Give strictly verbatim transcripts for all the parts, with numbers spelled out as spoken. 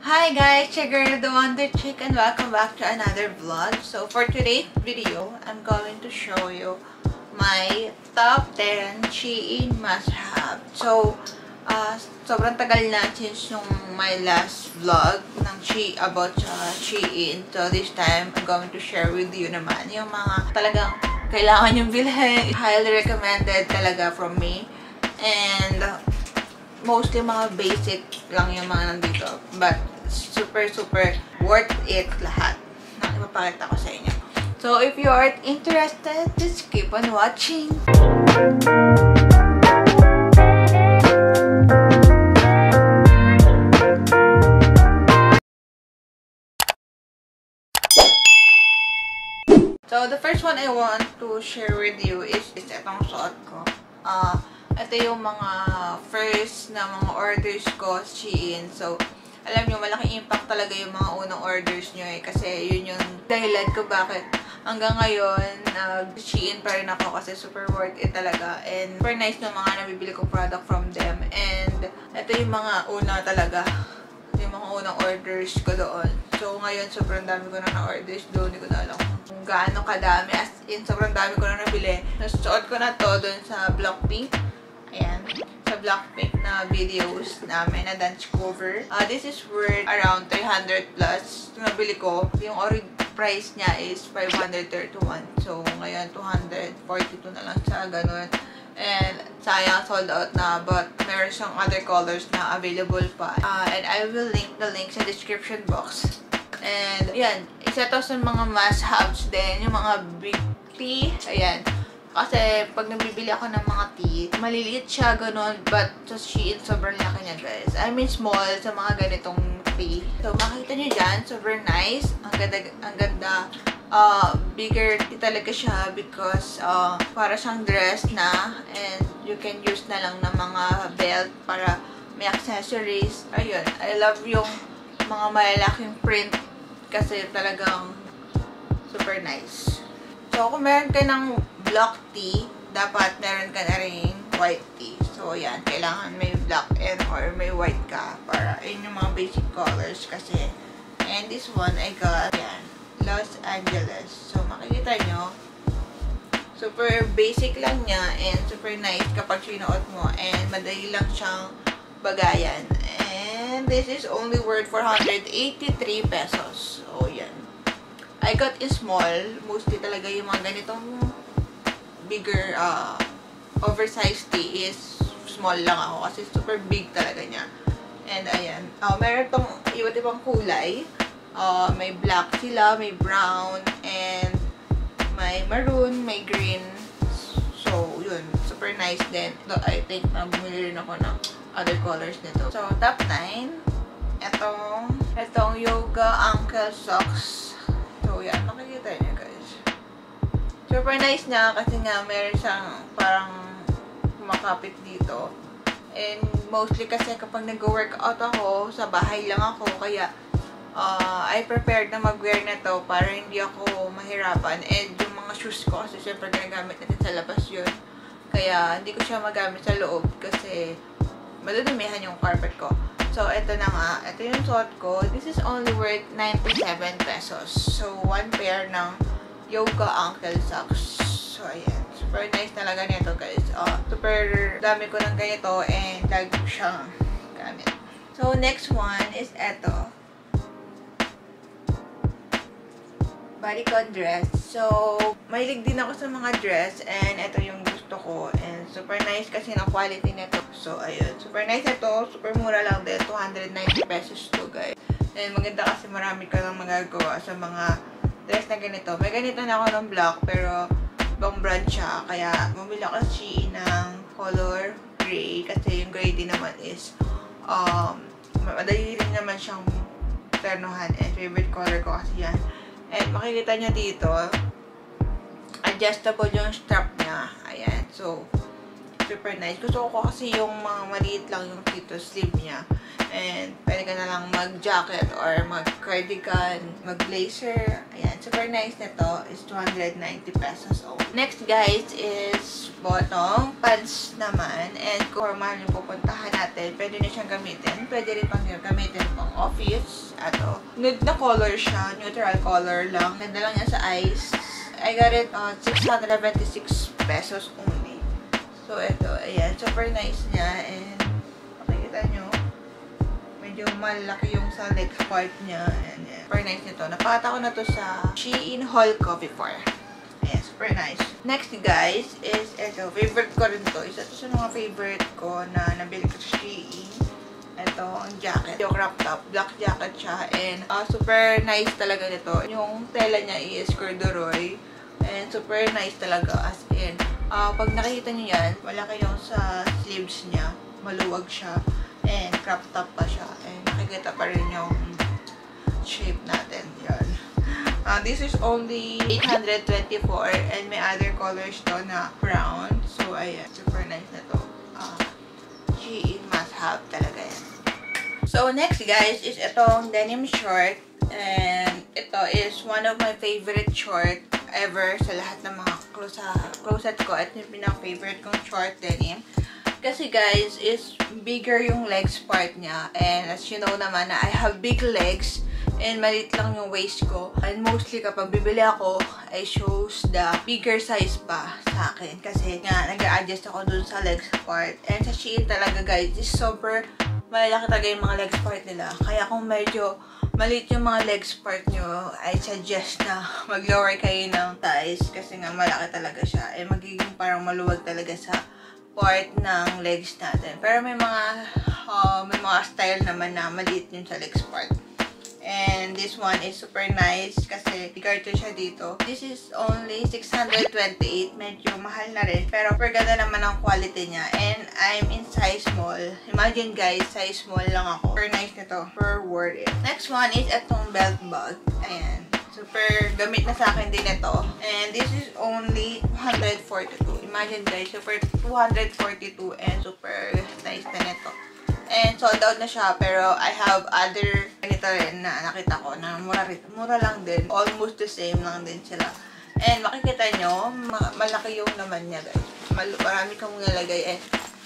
Hi guys, Chic, the Wonder Chic, and welcome back to another vlog. So for today's video, I'm going to show you my top ten Shein must-have. So, uh, sobrang tagal na since yung my last vlog ng She about uh, Shein. So this time, I'm going to share with you naman yung mga talagang kailangan yung bilhin. Highly recommended talaga from me. And uh, mostly mga basic lang yung mga nandito. But super, super worth it lahat na ipapakita ko sa inyo. So, if you are interested, just keep on watching. So, the first one I want to share with you is, is itong suot ko. Uh, ito yung mga first na mga orders ko sa Shein. So, alam nyo, malaking impact talaga yung mga unang orders nyo eh. Kasi yun yung dahilan ko bakit hanggang ngayon, nag-Shein pa rin ako kasi super worth it talaga. And super nice na mga nabibili kong product from them. And ito yung mga una talaga. Yung mga unang orders ko doon. So ngayon, sobrang dami ko na na-orders doon. Hindi ko na alam kung gaano kadami. As in, sobrang dami ko na nabili. Nasuot ko na to doon sa Blackpink. Ayan. Sa Blackpink na videos namin na dance cover. Uh, this is worth around three hundred plus. Yung nabili ko, yung original price niya is five hundred thirty-one. So, ngayon, two hundred forty-two na lang siya. Ganun. And, sayang, sold out na. But, meron siyang other colors na available pa. Uh, and I will link the link sa description box. And, yan. Isa to sa mga must-haves din. Yung mga big tea. Ayan. Kasi, pag nabibili ako ng mga tea, maliliit siya, ganun. But, sa Shein, sobrang laki niya, guys. I mean, small sa mga ganitong tea. So, makikita niyo dyan, super nice. Ang ganda, ang ganda. Uh, bigger tea talaga siya because uh, para siyang dress na. And, you can use na lang ng mga belt para may accessories. Ayun, I love yung mga malalaking print kasi talagang super nice. So, kung meron ka ng black tea, dapat meron ka na rin white tea. So, yan. Kailangan may black and or may white ka para yun yung mga basic colors kasi. And this one, I got, yan, Los Angeles. So, makikita nyo, super basic lang niya and super nice kapag sinuot mo. And madali lang siyang bagayan. And this is only worth four hundred eighty-three pesos. So, yan. I got in small. Mostly talaga yung mga ganitong bigger, uh, oversized tee is small lang ako kasi super big talaga niya. And ayan. Uh, meron tong iba't ibang kulay. Uh, may black sila, may brown, and may maroon, may green. So, yun. Super nice din. So, I think na bumili rin ako ng other colors nito. So, top nine. Etong, etong yoga ankle socks. So, yan. Makikita niya, guys. Super nice niya kasi nga meron siyang parang kumakapit dito. And mostly kasi kapag nag-workout ako, sa bahay lang ako. Kaya, uh, I prepared na mag-wear na to para hindi ako mahirapan. And yung mga shoes ko, kasi syempre ginagamit natin sa labas yun. Kaya, hindi ko siya magamit sa loob kasi madudumihan yung carpet ko. So, ito na nga. Ito yung suot ko. This is only worth ninety-seven pesos. So, one pair ng yoga ankle socks. So, ayan. Super nice talaga nito, guys. Uh, super dami ko ng ganito and lagi ko siyang gamit. So, next one is ito. Bodycon dress. So, mahilig din ako sa mga dress and ito yung gusto ko. And super nice kasi ng quality nito. So, ayun. Super nice ito. Super mura lang din. two hundred ninety pesos to, guys. And maganda kasi marami ka lang magagawa sa mga dress na ganito. May ganito na ako ng black pero ibang brand siya. Kaya, bumili ako sa Shein ng color gray. Kasi yung gray din naman is um, madali rin naman siyang ternuhan. And favorite color ko kasi yan. And makikita nyo dito, adjustable yung strap niya. Ayan. So, super nice. Gusto ko kasi yung mga maliit lang yung dito sleeve niya. And, pwede ka na lang mag-jacket or mag-cardigan, mag-blazer. Ayan. Super nice nito is two hundred ninety pesos. Oh. Next, guys, is bottom pants naman. And kung formal yung pupuntahan natin, pwede na siyang gamitin. Pwede rin pang gamitin pang office. Ato. Nude na color siya. Neutral color lang. Ganda lang niya sa eyes. I got it on uh, six hundred seventy-six pesos only. So, ito. Ayan. Super nice niya. And, makikita nyo, medyo malaki yung sa leg part niya. And, yeah, super nice nito. Napakita ko na to sa Shein haul ko before. Ayan. Super nice. Next, guys, is ito. Favorite ko rin to. Isa to sa mga favorite ko na nabili ko sa Shein. Ito, ang jacket. Yung crop top. Black jacket siya. And, uh, super nice talaga nito. Yung tela niya is corduroy. And, super nice talaga. As in, uh, pag nakikita niyo yan, malaki yung sa sleeves niya. Maluwag siya. And, crop top pa siya. And, nakikita pa rin yung shape natin. Yan. Uh, this is only eight hundred twenty-four. And, may other colors to na brown. So, ayan. Super nice na to. Uh, Shein must have talaga yan. So, next guys, is itong denim short. And, ito is one of my favorite short ever sa lahat ng mga closet ko. At yung pinaka-favorite kong short denim. Kasi guys, is bigger yung legs part niya. And, as you know naman na I have big legs. And, maliit lang yung waist ko. And, mostly kapag bibili ako, I chose the bigger size pa sa akin. Kasi nga, nag-a-adjust ako dun sa legs part. And, sa Shein talaga guys, is super malalaki talaga yung mga legs part nila. Kaya kung medyo maliit yung mga legs part nyo, I suggest na mag-lower kayo ng size. Kasi nga, malaki talaga siya. And, magiging parang maluwag talaga sa part ng legs natin. Pero may mga, uh, may mga style naman na maliit yun sa legs part. And this one is super nice kasi bigarto siya dito. This is only six hundred twenty-eight. Medyo mahal na rin. Pero super ganda naman ang quality niya. And I'm in size small. Imagine guys, size small lang ako. Super nice nito. Super worth it. Next one is itong belt bag. Ayan. Super gamit na sa akin din ito. And this is only two hundred forty-two. Imagine guys, super two hundred forty-two and super nice na nito. And sold out na siya, pero I have other ganito rin na nakita ko na mura, mura lang din. Almost the same lang din sila. And makikita nyo, ma malaki yung laman niya guys. Mal marami kang nilagay. And,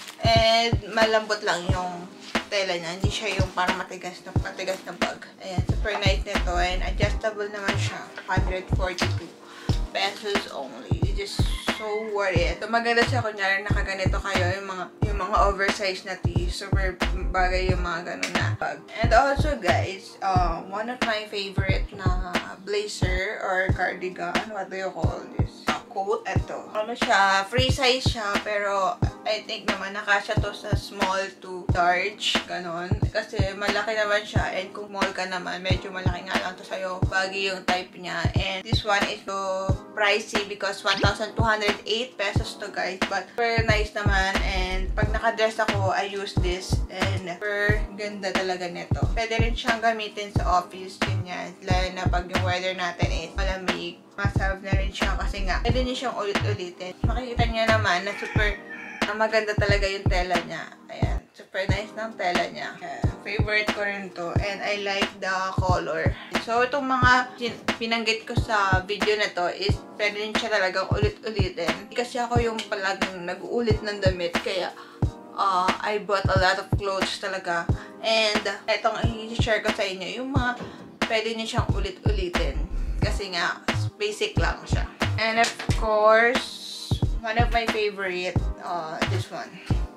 and malambot lang yung tela niya. Hindi siya yung parang matigas na, matigas na bag. Ayan, super nice nito. And adjustable naman siya. one hundred forty-two pesos only. Just so worth it. So, maganda siya kunyari nakaganito kayo yung mga yung mga oversized na tee. Super bagay yung mga ganun na bag. And also guys, uh, one of my favorite na blazer or cardigan, what do you call this? Uh, coat. Ito. Ano siya? Free size siya, pero I think naman nakasya to sa small to large. Ganon. Kasi malaki naman siya. And kung small ka naman, medyo malaki nga lang to sa'yo. Bagay yung type niya. And this one is so pricey because one thousand two hundred eight pesos to guys. But super nice naman. And pag nakadress ako, I use this. And super ganda talaga nito. Pwede rin siyang gamitin sa office. Ganyan. Lalo na pag yung weather natin is malamig. Must-have na rin siya kasi nga pwede niyo siyang ulit-ulitin. Makikita niyo naman na super na maganda talaga yung tela niya. Ayan. Super nice ng tela niya. Ayan. Favorite ko rin to. And I like the color. So, itong mga pinanggit ko sa video na to is pwede rin siya talagang ulit-ulitin. Kasi ako yung palagang nag-uulit ng damit. Kaya, uh, I bought a lot of clothes talaga. And, itong i-share ko sa inyo, yung mga pwede niyo siyang ulit-ulitin. Kasi nga, basic lang siya. And of course, one of my favorite, uh, this one.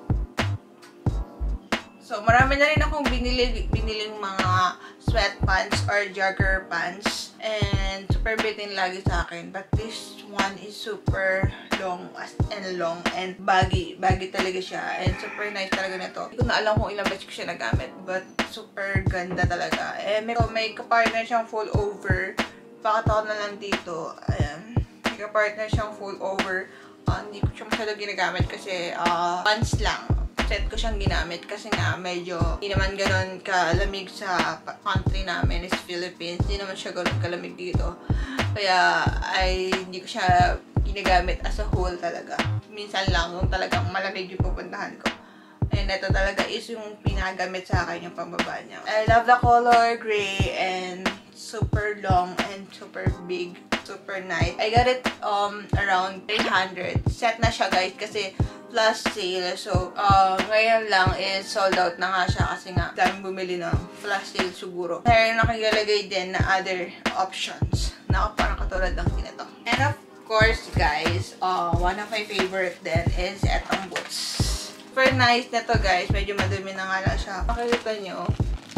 So, marami na rin akong binili, biniling mga sweatpants or jogger pants. And, super bitin lagi sa akin. But this one is super long and long and baggy. Baggy talaga siya. And super nice talaga na to. Hindi ko na alam kung ilang beses ko siya nagamit. But, super ganda talaga. And, may, may kapartner siyang full over. Pakataon na lang dito. Ayan. May kapartner siyang full over. Uh, hindi ko siya masyado ginagamit kasi uh, pants lang. Set ko siyang ginamit kasi nga medyo hindi naman gano'n kalamig sa country namin is Philippines. Hindi naman siya gano'n kalamig dito. Kaya ay hindi ko siya ginagamit as a whole talaga. Minsan lang yung talagang malamig yung pupuntahan ko. And ito talaga is yung pinagamit sa akin yung pambaba niya. I love the color gray and super long and super big. Super nice. I got it um around three hundred. Set na siya guys kasi plus sale. So, uh, ngayon lang is sold out na nga siya kasi nga daming bumili ng flash sale siguro. Meron nakigalagay din na other options na parang katulad ng ganito. And of course guys, uh, one of my favorite din is etong boots. Super nice na to guys. Medyo madumi na nga lang siya. Makikita nyo.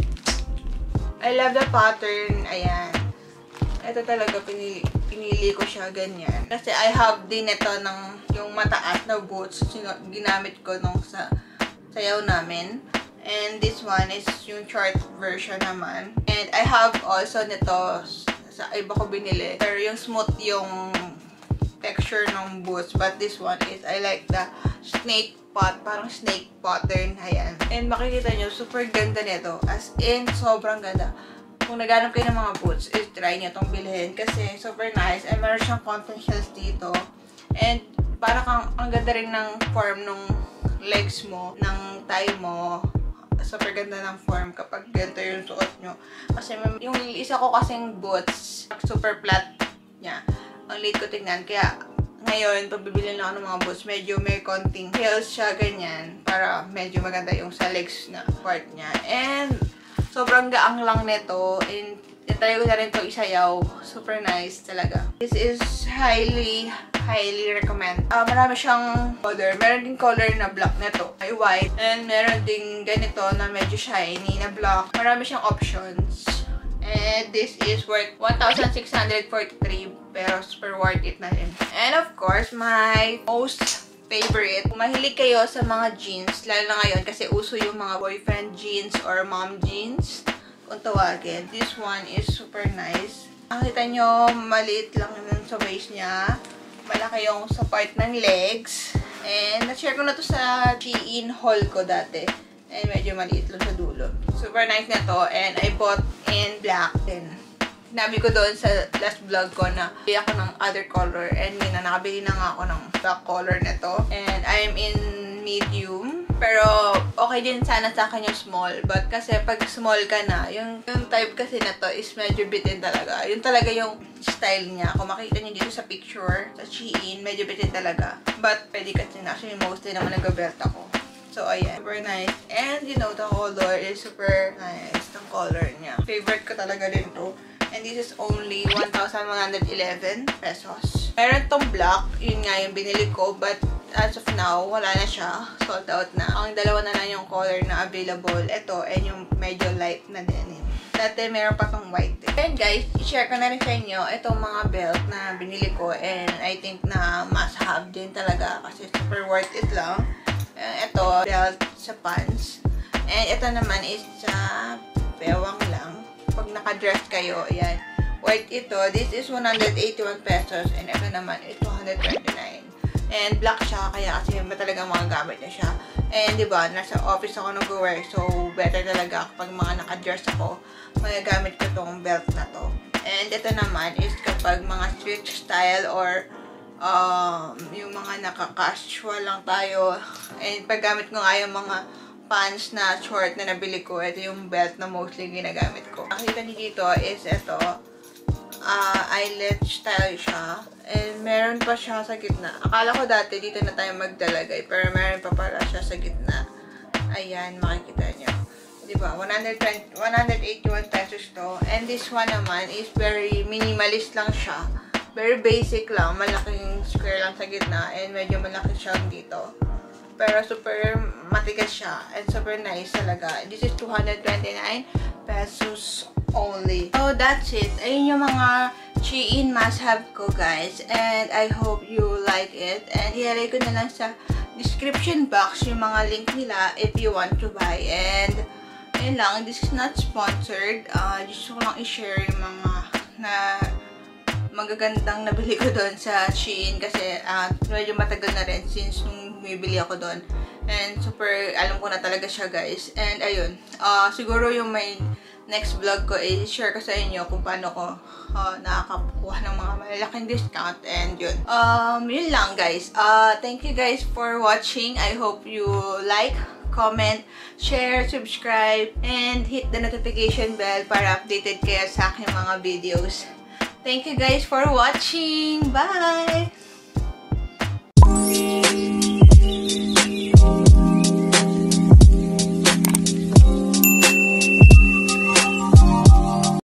I love the pattern. Ayan. Ito talaga pinili, pinili ko siya ganyan. Kasi I have din ito ng yung mataas na boots. Ginamit ko nung sa sayaw namin. And this one is yung short version naman. And I have also nito sa iba ko binili. Pero yung smooth yung texture ng boots. But this one is I like the snake pot. Parang snake pattern. Ayan. And makikita nyo, super ganda nito. As in, sobrang ganda. Kung naghanap kayo ng mga boots, is try nyo itong bilhin. Kasi super nice. And meron siyang content heels dito. And para kang, ang ganda rin ng form ng legs mo, ng thigh mo. Super ganda ng form kapag ganito yung suot nyo. Kasi yung isa ko kasing boots, super flat niya. Ang liit ko tingnan. Kaya ngayon, pag bibili lang ako ng mga boots, medyo may konting heels siya, ganyan. Para medyo maganda yung sa legs na part niya. And sobrang gaang lang nito. And try ko na rin ito isayaw. Super nice talaga. This is highly, highly recommend. Uh, marami siyang color. Meron din color na black nito. Ay white. And meron din ganito na medyo shiny na black. Marami siyang options. And this is worth one thousand six hundred forty-three pero super worth it na rin. And of course, my most favorite. Kung mahilig kayo sa mga jeans, lalo na ngayon kasi uso yung mga boyfriend jeans or mom jeans, kung tawagin. This one is super nice. Nakita nyo, maliit lang yung sa waist niya. Malaki yung sa part ng legs. And na-share ko na to sa Shein haul ko dati. And medyo maliit lang sa dulo. Super nice na to. And I bought in black din. Sinabi ko doon sa last vlog ko na bili ako ng other color. And yun na, nakabili na nga ako ng black color na to. And I'm in medium. Pero okay din sana sa akin yung small. But kasi pag small ka na, yung, yung type kasi na to is medyo bitin talaga. Yun talaga yung style niya. Kung makita niyo dito sa picture, sa Shein, medyo bitin talaga. But pwede kasi na. Actually, mostly naman nag-belt ako. So, ayan. Super nice. And, you know, the color is super nice. Ang color niya. Favorite ko talaga din to. And this is only one thousand one hundred eleven pesos. Meron tong black. Yun nga yung binili ko. But, as of now, wala na siya. Sold out na. Ang dalawa na lang yung color na available. Ito, and yung medyo light na denim. Dati, meron pa tong white. And guys, i-share ko na rin sa inyo itong mga belt na binili ko. And I think na must have din talaga. Kasi super worth it lang. Ito, belt sa pants. And ito naman is sa bewang lang. Pag naka-dress kayo, ayan. White ito. This is one hundred eighty-one pesos. And ito naman is two hundred twenty-nine. And black siya. Kaya kasi ba talagang mga gamit niya siya. And diba, nasa office ako nag-wear. So, better talaga kapag mga naka-dress ako, magagamit ko tong belt na to. And ito naman is kapag mga street style or Um, yung mga naka-casual lang tayo. And paggamit ko nga yung mga pants na short na nabili ko, ito yung belt na mostly ginagamit ko. Nakita niyo dito is ito. Uh, eyelet style siya. And meron pa siya sa gitna. Akala ko dati dito na tayo magdalagay. Pero meron pa pala siya sa gitna. Ayan, makikita niyo. Diba? one hundred eighty-one pesos to. And this one naman is very minimalist lang siya. Very basic lang. Malaking square lang sa gitna. And medyo malaki siyang dito. Pero super matigas siya. And super nice talaga. This is two hundred twenty-nine pesos only. So, that's it. Ayun yung mga Shein must-have ko, guys. And I hope you like it. And ialay ko na lang sa description box yung mga link nila if you want to buy. And, ayun lang. This is not sponsored. Uh, just ko lang i-share yung mga na magagandang nabili ko doon sa Shein kasi uh, medyo matagal na rin since nung bumibili ako doon. And super, alam ko na talaga siya, guys. And ayun, uh, siguro yung may next vlog ko is share ko sa inyo kung paano ko uh, nakakakuha ng mga malalaking discount. And yun. Um, yun lang, guys. Uh, thank you guys for watching. I hope you like, comment, share, subscribe, and hit the notification bell para updated kayo sa aking mga videos. Thank you guys for watching. Bye!